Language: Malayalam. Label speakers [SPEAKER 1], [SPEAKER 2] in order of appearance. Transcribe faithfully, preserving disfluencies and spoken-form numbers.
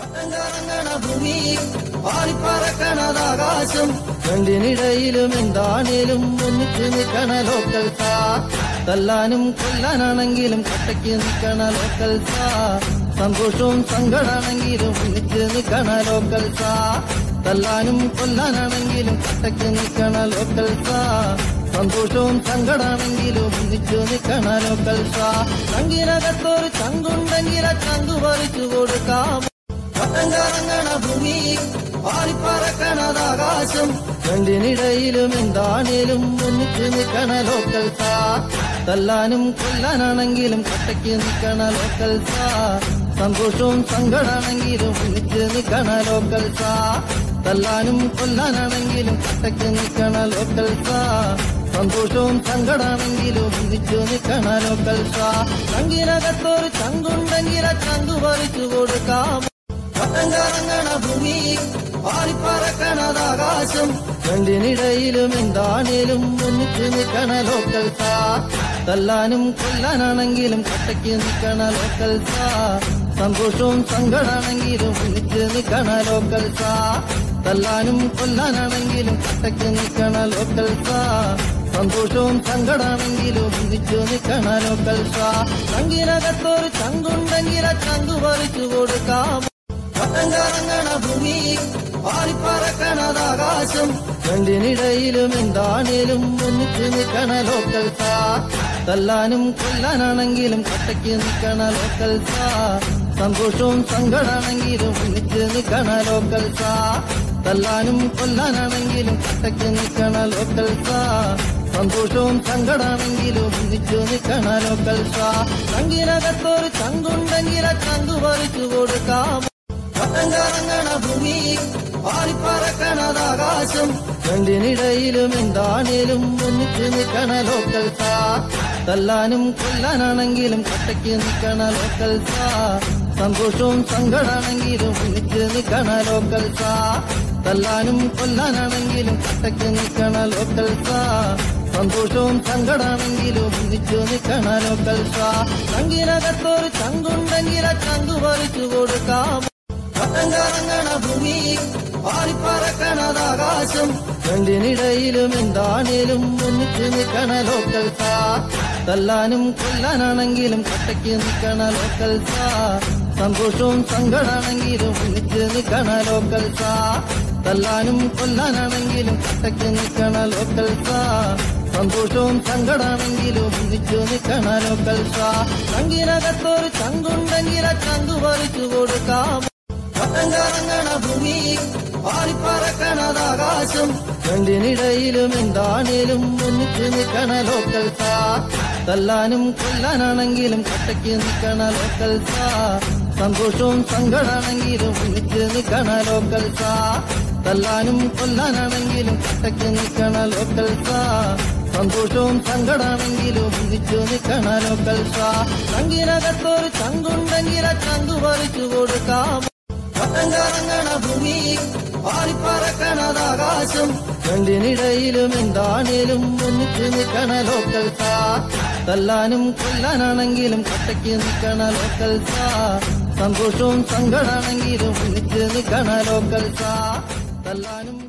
[SPEAKER 1] കറങ്ങണ ഭൂമി പാറിപ്പറക്കണതാകാശം രണ്ടിനിടയിലും എന്താണേലും ഒന്നിച്ച് നിൽക്കണ ലോക്കൽ സാർ തല്ലാനും കൊല്ലാനാണെങ്കിലും കട്ടയ്ക്ക് നിൽക്കണ ലോക്കൽ സാർ സന്തോഷവും സങ്കടാണെങ്കിലും ഒന്നിച്ച് നിൽക്കണ ലോക്കൽ സാർ തല്ലാനും കൊല്ലാനാണെങ്കിലും കട്ടയ്ക്ക് നിൽക്കണ ലോക്കൽ സാർ സന്തോഷവും സങ്കടാണെങ്കിലും ഒന്നിച്ചു നിൽക്കണ ലോക്കൽ സാർ ചങ്കിനകത്തൊരു ചങ്കുണ്ടെങ്കിൽ ആ ചങ്കു പറിച്ചു കൊടുക്കാം കറങ്ങണ ഭൂമി പാറിപ്പറക്കണതാകാശം രണ്ടിനിടയിലും എന്താണേലും ഒന്നിച്ച് നിൽക്കണ ലോക്കൽ സാർ തല്ലാനും കൊല്ലാനാണെങ്കിലും കട്ടയ്ക്ക് നിൽക്കണ ലോക്കൽ സാർ സന്തോഷവും സങ്കടാണെങ്കിലും ഒന്നിച്ച് നിൽക്കണ ലോക്കൽ സാർ തല്ലാനും കൊല്ലാനാണെങ്കിലും കട്ടയ്ക്ക് നിൽക്കണ ലോക്കൽ സാർ സന്തോഷവും സങ്കടാണെങ്കിലും ഒന്നിച്ചു നിൽക്കണ ലോക്കൽ സാർ ചങ്കിനകത്തൊരു ചങ്കുണ്ടെങ്കിൽ ആ ചങ്കു പറിച്ചു കൊടുക്കാം കറങ്ങണ ഭൂമി പാറിപ്പറക്കണതാകാശം രണ്ടിനിടയിലും എന്താണേലും ഒന്നിച്ച് നിൽക്കണ ലോക്കൽ സാർ തല്ലാനും കൊല്ലാനാണെങ്കിലും കട്ടയ്ക്ക് നിൽക്കണ ലോക്കൽ സാർ സന്തോഷവും സങ്കടാണെങ്കിലും ഒന്നിച്ച് നിൽക്കണ ലോക്കൽ സാർ തല്ലാനും കൊല്ലാനാണെങ്കിലും കട്ടയ്ക്ക് നിൽക്കണ ലോക്കൽ സാർ സന്തോഷവും സങ്കടാണെങ്കിലും ഒന്നിച്ചു നിൽക്കണ ലോക്കൽ സാർ ചങ്കിനകത്തൊരു ചങ്കുണ്ടെങ്കിൽ ആ ചങ്കു പറിച്ചു കൊടുക്കാം കറങ്ങണ ഭൂമി പാറിപ്പറക്കണതാകാശം രണ്ടിനിടയിലും എന്താണേലും ഒന്നിച്ച് നിൽക്കണ ലോക്കൽ സാർ തല്ലാനും കൊല്ലാനാണെങ്കിലും കട്ടയ്ക്ക് നിൽക്കണ ലോക്കൽ സാർ സന്തോഷവും സങ്കടാണെങ്കിലും ഒന്നിച്ച് നിൽക്കണ ലോക്കൽ സാർ തല്ലാനും കൊല്ലാനാണെങ്കിലും കട്ടയ്ക്ക് നിൽക്കണ ലോക്കൽ സാർ സന്തോഷവും സങ്കടാണെങ്കിലും ഒന്നിച്ചു നിൽക്കണ ലോക്കൽ സാർ ചങ്കിനകത്തൊരു ചങ്കുണ്ടെങ്കിൽ ആ ചങ്കു പറിച്ചു കൊടുക്കാം കറങ്ങണ ഭൂമി പാറിപ്പറക്കണതാകാശം രണ്ടിനിടയിലും എന്താണേലും ഒന്നിച്ച് നിൽക്കണ ലോക്കൽ സാർ തല്ലാനും കൊല്ലാനാണെങ്കിലും കട്ടയ്ക്ക് നിൽക്കണ ലോക്കൽ സാർ സന്തോഷവും സങ്കടാണെങ്കിലും ഒന്നിച്ച് നിൽക്കണ ലോക്കൽ സാർ തല്ലാനും കൊല്ലാനാണെങ്കിലും കട്ടയ്ക്ക് നിൽക്കണ ലോക്കൽ സാർ സന്തോഷവും സങ്കടാണെങ്കിലും ഒന്നിച്ചു നിൽക്കണ ലോക്കൽ സാർ ചങ്കിനകത്തൊരു ചങ്കുണ്ടെങ്കിൽ ആ ചങ്കു പറിച്ചു കൊടുക്കാം കറങ്ങണ ഭൂമി പാറിപ്പറക്കണതാകാശം രണ്ടിനിടയിലും എന്താണേലും ഒന്നിച്ച് നിൽക്കണ ലോക്കൽ സാർ തല്ലാനും കൊല്ലാനാണെങ്കിലും കട്ടയ്ക്ക് നിൽക്കണ ലോക്കൽ സാർ സന്തോഷവും സങ്കടാണെങ്കിലും ഒന്നിച്ച് നിൽക്കണ ലോക്കൽ സാർ തല്ലാനും കൊല്ലാനാണെങ്കിലും കട്ടയ്ക്ക് നിൽക്കണ ലോക്കൽ സാർ സന്തോഷവും സങ്കടാണെങ്കിലും ഒന്നിച്ചു നിൽക്കണ ലോക്കൽ സാർ ചങ്കിനകത്തൊരു ചങ്കുണ്ടെങ്കിൽ ആ ചങ്കു പറിച്ചു കൊടുക്കാം കറങ്ങണ ഭൂമി പാറിപ്പറക്കണതാകാശം രണ്ടിനിടയിലും എന്താണേലും ഒന്നിച്ച് നിൽക്കണ ലോക്കൽ സാർ തല്ലാനും കൊല്ലാനാണെങ്കിലും കട്ടയ്ക്ക് നിൽക്കണ ലോക്കൽ സാർ സന്തോഷവും സങ്കടാണെങ്കിലും ഒന്നിച്ച് നിൽക്കണ ലോക്കൽ സാർ തല്ലാനും കൊല്ലാനാണെങ്കിലും കട്ടയ്ക്ക് നിൽക്കണ ലോക്കൽ സാർ സന്തോഷവും സങ്കടാണെങ്കിലും ഒന്നിച്ചു നിൽക്കണ ലോക്കൽ സാർ ചങ്കിനകത്തൊരു ചങ്കുണ്ടെങ്കിൽ ആ ചങ്കു പറിച്ചു കൊടുക്കാം കറങ്ങണ ഭൂമി പാറിപ്പറക്കണതാകാശം രണ്ടിനിടയിലും എന്താണേലും ഒന്നിച്ച് നിൽക്കണ ലോക്കൽ സാർ തല്ലാനും കൊല്ലാനാണെങ്കിലും കട്ടയ്ക്ക് നിൽക്കണ ലോക്കൽ സാർ സന്തോഷവും സങ്കടാണെങ്കിലും ഒന്നിച്ച് നിൽക്കണ ലോക്കൽ സാർ തല്ലാനും